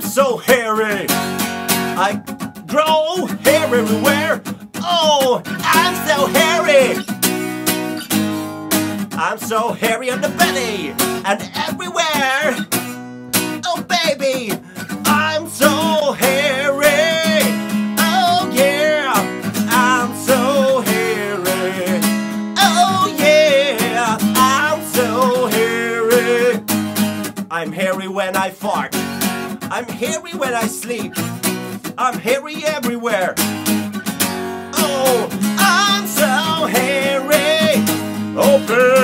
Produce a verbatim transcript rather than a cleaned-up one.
so hairy. I grow hair everywhere. Oh, I'm so hairy. I'm so hairy on the belly and everywhere. Oh baby, I'm so hairy. Oh yeah, I'm so hairy. Oh yeah, I'm so hairy. I'm hairy when I fart. I'm hairy when I sleep. I'm hairy everywhere. Oh, I'm so hairy. Oh baby.